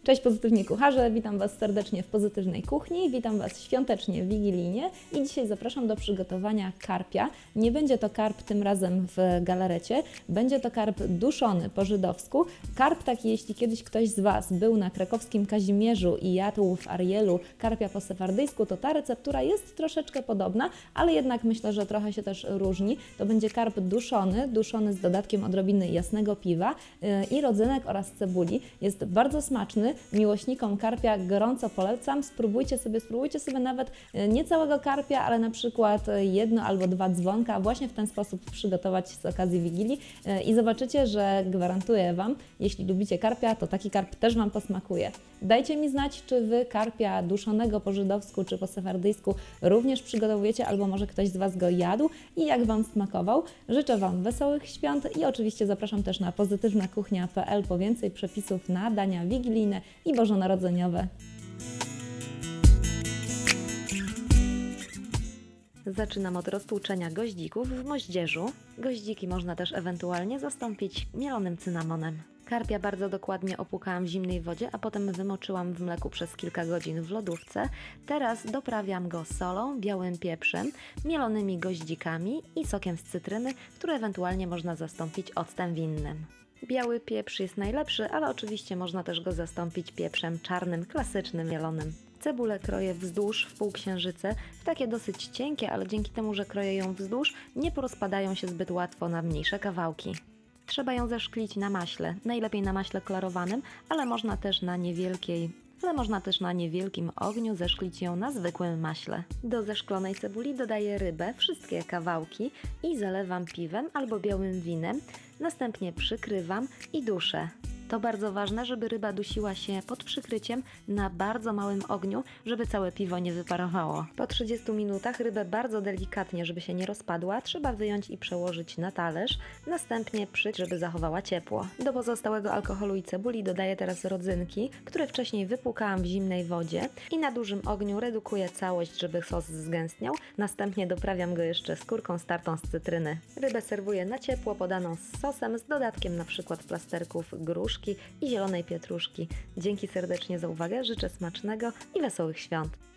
Cześć pozytywni kucharze, witam Was serdecznie w Pozytywnej Kuchni, witam Was świątecznie, wigilijnie i dzisiaj zapraszam do przygotowania karpia. Nie będzie to karp tym razem w galarecie, będzie to karp duszony po żydowsku. Karp taki, jeśli kiedyś ktoś z Was był na krakowskim Kazimierzu i jadł w Arielu karpia po sefardyjsku, to ta receptura jest troszeczkę podobna, ale jednak myślę, że trochę się też różni. To będzie karp duszony z dodatkiem odrobiny jasnego piwa i rodzynek oraz cebuli. Jest bardzo smaczny. Miłośnikom karpia gorąco polecam. Spróbujcie sobie nawet nie całego karpia, ale na przykład 1 albo 2 dzwonka właśnie w ten sposób przygotować z okazji Wigilii i zobaczycie, że gwarantuję Wam, jeśli lubicie karpia, to taki karp też Wam posmakuje. Dajcie mi znać, czy Wy karpia duszonego po żydowsku czy po sefardyjsku również przygotowujecie, albo może ktoś z Was go jadł i jak Wam smakował. Życzę Wam wesołych świąt i oczywiście zapraszam też na pozytywnakuchnia.pl po więcej przepisów na dania wigilijne i bożonarodzeniowe. Zaczynam od roztłuczenia goździków w moździerzu. Goździki można też ewentualnie zastąpić mielonym cynamonem. Karpia bardzo dokładnie opłukałam w zimnej wodzie, a potem wymoczyłam w mleku przez kilka godzin w lodówce. Teraz doprawiam go solą, białym pieprzem, mielonymi goździkami i sokiem z cytryny, który ewentualnie można zastąpić octem winnym. Biały pieprz jest najlepszy, ale oczywiście można też go zastąpić pieprzem czarnym, klasycznym, mielonym. Cebulę kroję wzdłuż w półksiężyce, w takie dosyć cienkie, ale dzięki temu, że kroję ją wzdłuż, nie porozpadają się zbyt łatwo na mniejsze kawałki. Trzeba ją zeszklić na maśle, najlepiej na maśle klarowanym, ale można też na niewielkim ogniu zeszklić ją na zwykłym maśle. Do zeszklonej cebuli dodaję rybę, wszystkie kawałki i zalewam piwem albo białym winem, następnie przykrywam i duszę. To bardzo ważne, żeby ryba dusiła się pod przykryciem na bardzo małym ogniu, żeby całe piwo nie wyparowało. Po 30 minutach rybę bardzo delikatnie, żeby się nie rozpadła, trzeba wyjąć i przełożyć na talerz, następnie żeby zachowała ciepło. Do pozostałego alkoholu i cebuli dodaję teraz rodzynki, które wcześniej wypłukałam w zimnej wodzie i na dużym ogniu redukuję całość, żeby sos zgęstniał, następnie doprawiam go jeszcze skórką startą z cytryny. Rybę serwuję na ciepło, podaną z sosem, z dodatkiem np. plasterków gruszki i zielonej pietruszki. Dzięki serdecznie za uwagę, życzę smacznego i wesołych świąt.